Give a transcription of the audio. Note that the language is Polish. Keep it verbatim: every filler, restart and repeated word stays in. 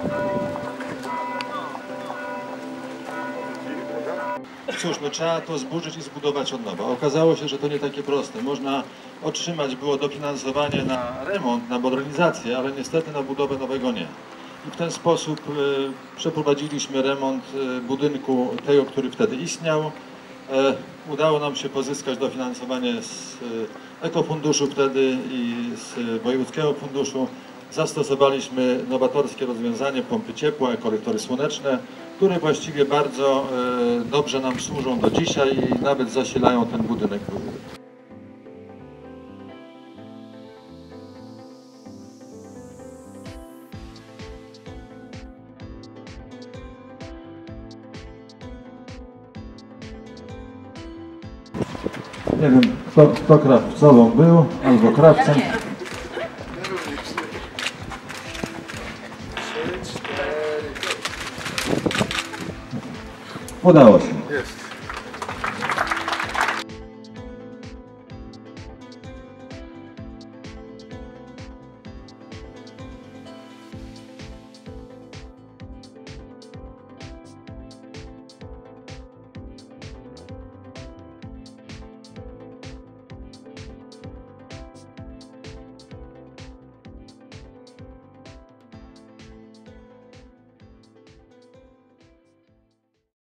Cóż, no trzeba to zburzyć i zbudować od nowa. Okazało się, że to nie takie proste. Można otrzymać było dofinansowanie na remont, na modernizację, ale niestety na budowę nowego nie. I w ten sposób e, przeprowadziliśmy remont e, budynku tego, który wtedy istniał. E, udało nam się pozyskać dofinansowanie z e, ekofunduszu wtedy i z wojewódzkiego funduszu. Zastosowaliśmy nowatorskie rozwiązanie, pompy ciepła, kolektory słoneczne, które właściwie bardzo e, dobrze nam służą do dzisiaj i nawet zasilają ten budynek. Nie wiem, kto, kto krawcową był, albo krawcem. Udało się.